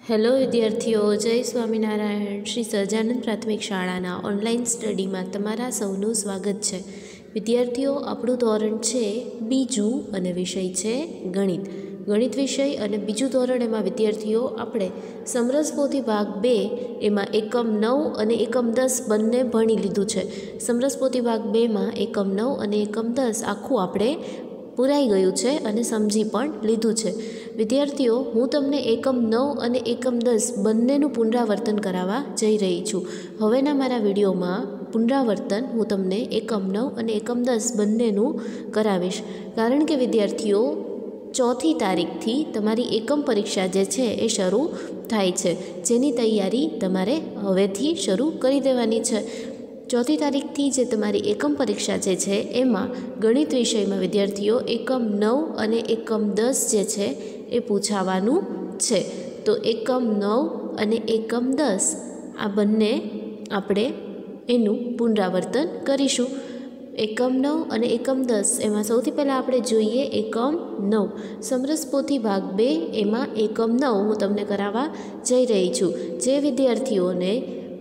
Hello વિદ્યાર્થીઓ, જય સ્વામિનારાયણ. શ્રી સહજાનંદ પ્રાથમિક શાળાના ઓનલાઈન સ્ટડીમાં તમારા સૌનું સ્વાગત છે. વિદ્યાર્થીઓ, આપણું ધોરણ છે બીજું અને વિષય છે ગણિત. ગણિત વિષય અને બીજું ધોરણ એમાં વિદ્યાર્થીઓ આપણે સમરસ પોથી ભાગ 2 એમાં એકમ 9 અને એકમ 10 બંને ભણી લીધું છે. સમરસ પોથી ભાગ 2માં એકમ 9 અને એકમ 10 આખું આપણે પૂરાઈ ગયું છે અને સમજી પણ લીધું છે. વિદ્યાર્થીઓ, હું તમને એકમ 9 અને એકમ 10 બંનેનું પુનરાવર્તન કરાવવા જઈ રહી છું. હવેના મારા વિડીયોમાં પુનરાવર્તન હું તમને એકમ 9 અને એકમ 10 બંનેનું કરાવીશ. કારણ કે વિદ્યાર્થીઓ, 4મી તારીખથી તમારી એકમ પરીક્ષા જે છે એ શરૂ થાય છે, જેની તૈયારી તમારે હવેથી શરૂ કરી દેવાની છે. 4મી તારીખથી જે તમારી એકમ પરીક્ષા જે છે એમાં ગણિત વિષયમાં વિદ્યાર્થીઓ એકમ 9 અને એકમ 10 જે છે એ પૂછાવાનું છે. તો એકમ 9 અને એકમ 10 આ બંને આપણે એનું પુનરાવર્તન કરીશું. એકમ 9 અને એકમ 10 એમાં સૌથી પહેલાં આપણે જોઈએ એકમ 9. સમરસ પોથી ભાગ 2 એમાં એકમ 9 હું તમને કરાવવા જઈ રહી છું. જે વિદ્યાર્થીઓને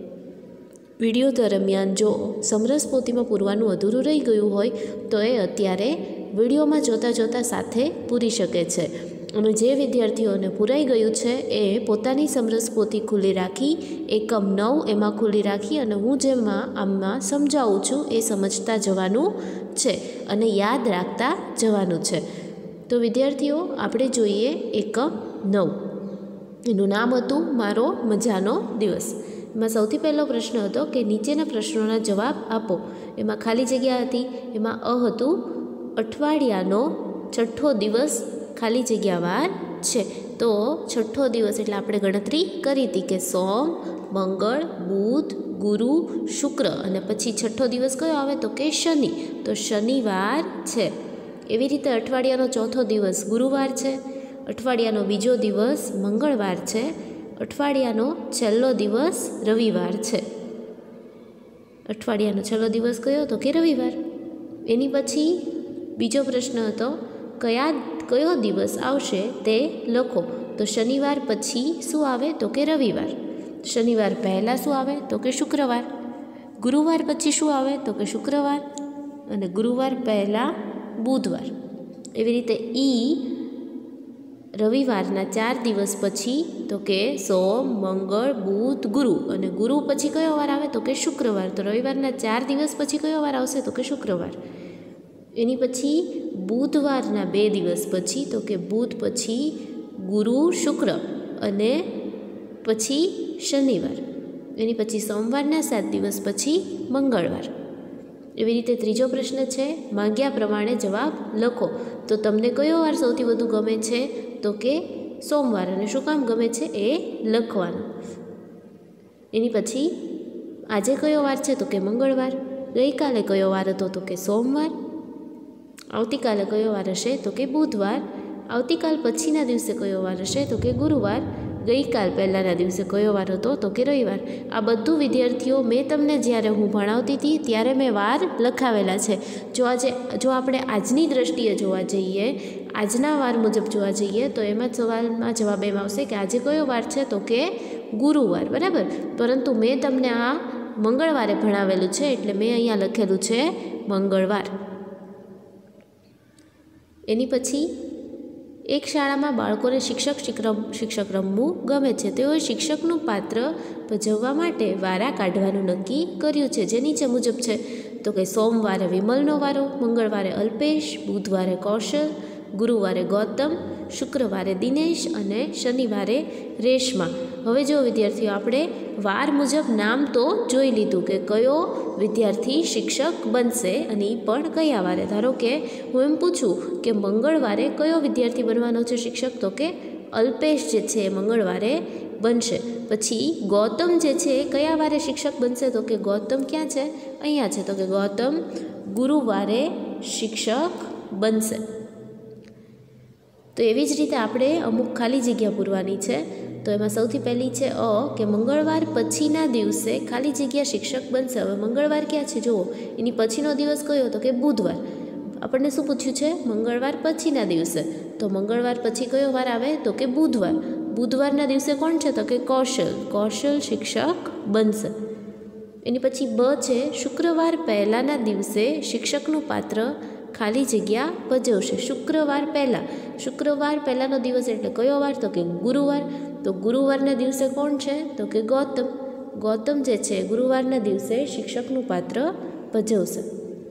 વિડીયો દરમિયાન જો સમરસ પોથીમાં પૂરવાનું અધૂરું રહી ગયું હોય તો એ અત્યારે વિડીયોમાં જોતાં સાથે પૂરી શકે છે. અને જે વિદ્યાર્થીઓને પૂરાઈ ગયું છે એ પોતાની સમરસ પોથી ખુલ્લી રાખી એકમ 9 એમાં ખુલ્લી રાખી અને હું જેમાં આમાં સમજાવું છું એ સમજતા જવાનું છે અને યાદ રાખતા જવાનું છે. તો વિદ્યાર્થીઓ, આપણે જોઈએ એકમ 9. એનું નામ હતું મારો મજાનો દિવસ. એમાં સૌથી પહેલો પ્રશ્ન હતો કે નીચેના પ્રશ્નોના જવાબ આપો. એમાં ખાલી જગ્યા હતી. એમાં હતું અઠવાડિયાનો છઠ્ઠો દિવસ ખાલી જગ્યા વાર છે. તો છઠ્ઠો દિવસ એટલે આપણે ગણતરી કરી હતી કે સોમ, મંગળ, બુધ, ગુરુ, શુક્ર અને પછી છઠ્ઠો દિવસ કયો આવે તો કે શનિ. તો શનિવાર છે. એવી રીતે અઠવાડિયાનો ચોથો દિવસ ગુરુવાર છે. અઠવાડિયાનો બીજો દિવસ મંગળવાર છે. અઠવાડિયાનો છેલ્લો દિવસ રવિવાર છે. અઠવાડિયાનો છેલ્લો દિવસ કયો તો કે રવિવાર. એની પછી બીજો પ્રશ્ન હતો કયો દિવસ આવશે તે લખો. તો શનિવાર પછી શું આવે તો કે રવિવાર. શનિવાર પહેલાં શું આવે તો કે શુક્રવાર. ગુરુવાર પછી શું આવે તો કે શુક્રવાર અને ગુરુવાર પહેલાં બુધવાર. એવી રીતે રવિવારના 4 દિવસ પછી તો કે સોમ, મંગળ, બુધ, ગુરુ અને ગુરુ પછી કયો વાર આવે તો કે શુક્રવાર. તો રવિવારના 4 દિવસ પછી કયો વાર આવશે તો કે શુક્રવાર. એની પછી બુધવારના 2 દિવસ પછી તો કે બુધ પછી ગુરુ, શુક્ર અને પછી શનિવાર. એની પછી સોમવારના 7 દિવસ પછી મંગળવાર. એવી રીતે ત્રીજો પ્રશ્ન છે માંગ્યા પ્રમાણે જવાબ લખો. તો તમને કયો વાર સૌથી વધુ ગમે છે તો કે સોમવાર. અને શું કામ ગમે છે એ લખવાનું. એની પછી આજે કયો વાર છે તો કે મંગળવાર. ગઈકાલે કયો વાર હતો તો કે સોમવાર. આવતીકાલે કયો વાર હશે તો કે બુધવાર. આવતીકાલ પછીના દિવસે કયો વાર હશે તો કે ગુરુવાર. ગઈકાલ પહેલાંના દિવસે કયો વાર હતો તો કે રવિવાર. આ બધું વિદ્યાર્થીઓ મેં તમને જ્યારે હું ભણાવતી હતી ત્યારે મેં વાર લખાવેલા છે. જો આપણે આજની દ્રષ્ટિએ જોવા જઈએ, આજના વાર મુજબ જોવા જઈએ તો એમાં સવાલમાં જવાબ એમ આવશે કે આજે કયો વાર છે તો કે ગુરુવાર, બરાબર. પરંતુ મેં તમને આ મંગળવારે ભણાવેલું છે એટલે મેં અહીંયા લખેલું છે મંગળવાર. એની પછી એક શાળામાં બાળકોને શિક્ષક રમવું ગમે છે. તેઓએ શિક્ષકનું પાત્ર ભજવવા માટે વારા કાઢવાનું નક્કી કર્યું છે, જે નીચે મુજબ છે. તો કે સોમવારે વિમલનો વારો, મંગળવારે અલ્પેશ, બુધવારે કૌશલ, ગુરુવારે ગૌતમ, શુક્રવારે દિનેશ અને શનિવારે રેશમા. હવે જો વિદ્યાર્થીઓ, આપણે વાર મુજબ નામ તો જોઈ લીધું કે કયો વિદ્યાર્થી શિક્ષક બનશે અને એ પણ કયા વારે. ધારો કે હું એમ પૂછું કે મંગળવારે કયો વિદ્યાર્થી બનવાનો છે શિક્ષક તો કે અલ્પેશ જે છે એ મંગળવારે બનશે. પછી ગૌતમ જે છે એ કયા વારે શિક્ષક બનશે તો કે ગૌતમ ક્યાં છે અહીંયા છે તો કે ગૌતમ ગુરુવારે શિક્ષક બનશે. તો એવી જ રીતે આપણે અમુક ખાલી જગ્યા પૂરવાની છે. તો એમાં સૌથી પહેલી છે કે મંગળવાર પછીના દિવસે ખાલી જગ્યા શિક્ષક બનશે. હવે મંગળવાર ક્યાં છે જુઓ, એની પછીનો દિવસ કયો તો કે બુધવાર. આપણને શું પૂછ્યું છે મંગળવાર પછીના દિવસે. તો મંગળવાર પછી કયો વાર આવે તો કે બુધવાર. बुधवारना दिवसे कोण छे तो के कौशल, कौशल शिक्षक बनशे। एनी पछी ब छे शुक्रवार पहेलाना दिवसे शिक्षकनुं पात्र खाली जग्या भजवशे। शुक्रवार पहेलानो दिवस एटले कयो वार तो के गुरुवार। तो गुरुवारना दिवसे कोण छे तो के गौतम, गौतम जे छे गुरुवारना दिवसे शिक्षकनुं पात्र भजवशे।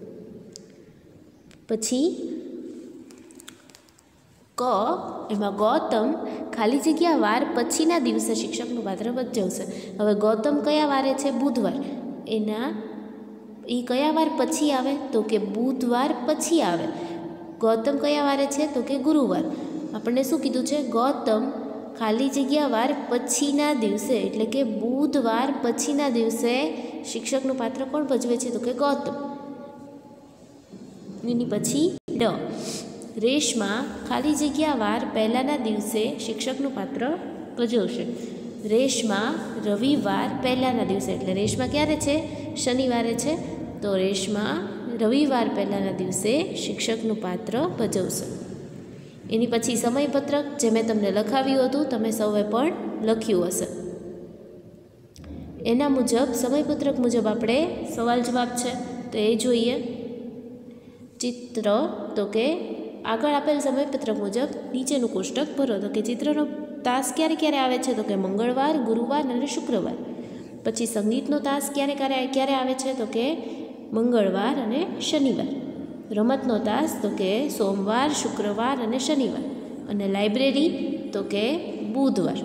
पछी क एमां गौतम खाली जग्या वार पछीना दिवसे शिक्षकनुं पात्र भजवशे। हवे गौतम कया वारे छे? बुधवार। एना ई कया वार पछी आवे तो के बुधवार पछी आवे। गौतम कया वारे छे तो के गुरुवार। आपणे शुं कीधुं छे? गौतम खाली जग्या वार पछीना दिवसे एटले के बुधवार पछीना दिवसे शिक्षकनुं पात्र कोण भजवे छे तो के गौतम। एनी पछी ड रेशमा खाली जग्या वार पहेलाना दिवसे शिक्षकनुं पात्र भजवशे। रेशमा रविवार पहेलाना दिवसे एटले रेशमा क्यारे छे? शनिवारे छे। तो रेशमा रविवार पहेलाना दिवसे शिक्षकनुं पात्र भजवशे। एनी पछी समयपत्रक जे मैं तमने लखाव्युं हतुं तमे सौए पण लख्युं हशे। एना मुजब समयपत्रक मुजब आपणे सवाल जवाब छे तो ए जोईए। चित्र तो के आगळ आपेल समयपत्रक मुजब नीचेनुं कोष्टक भरो। तो के चित्रनो तास क्यारे क्यारे आवे छे तो के मंगळवार, गुरुवार अने शुक्रवार। पछी संगीतनो तास क्यारे क्यारे आवे छे तो के मंगळवार अने शनिवार। रमतनो तास तो के सोमवार, शुक्रवार अने शनिवार। अने लाइब्रेरी तो के बुधवार।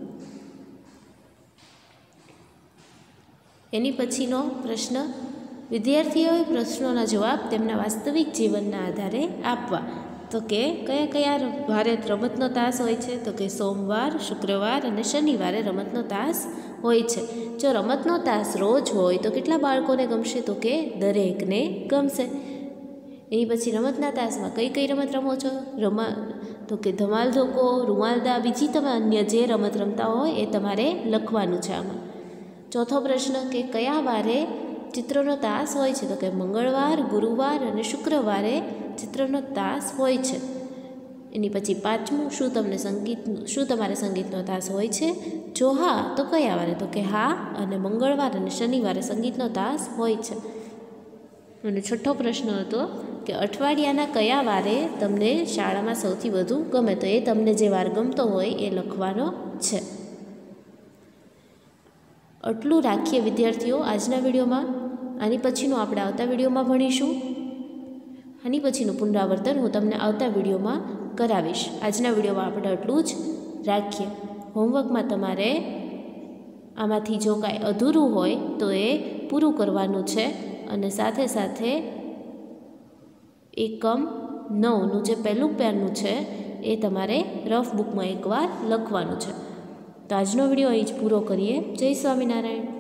एनी पछीनो प्रश्न विद्यार्थीओए प्रश्नोना जवाब तेमना वास्तविक जीवनना आधारे आपवा। तो के कया कया वारे रमतनो तास होय छे तो के सोमवार, शुक्रवार अने शनिवारे रमतनो तास होय छे। जो रमतनो तास रोज होय तो केटला बाळकोने गमशे तो के दरेकने गमशे। एनी पछी रमतना तासमां कई कई रमत रमो छो? तो के धमाल धोको, रुमालदा, बीजी तमे अन्य जे रमत रमता होय ए तमारे लखवानुं छे आमां। चौथो प्रश्न के कया वारे चित्रनो तास होय छे तो के मंगळवार, गुरुवार अने शुक्रवारे चित्रनो तास होय छे। एनी पछी पांचमું शुं तमारे संगीतनो तास होय छे? जो हाँ तो कया वारे तो के हाँ अने मंगळवार अने शनिवारे संगीतनो तास होय छे। अने छठ्ठो प्रश्न हतो के अठवाडियाना कया वारे तमने शाळामां सौथी वधु गमे तो ए तमने जे वार गमतो होय ए लखवानो छे। आटलुं राखीए विद्यार्थीओ आजना विडियोमां। आनी पछीनो आपणे आवता विडियोमां भणीशुं। आनी पछीनुं पुनरावर्तन हूँ तमने आवता विडियोमां करावीश। आजना विडियोमां आपणे आटलुं ज राखीए। होमवर्कमां तमारे आमांथी जो कांई अधूरुं होय तो ए पूरुं करवानुं छे अने साथे साथे एकम 9 जे पहेલું पेरनुं छे ए तमारे रफ बुकमां एकवार लखवानुं छे। तो आजनो विडियो अहीं ज पूरो करीए। जय स्वामीनारायण।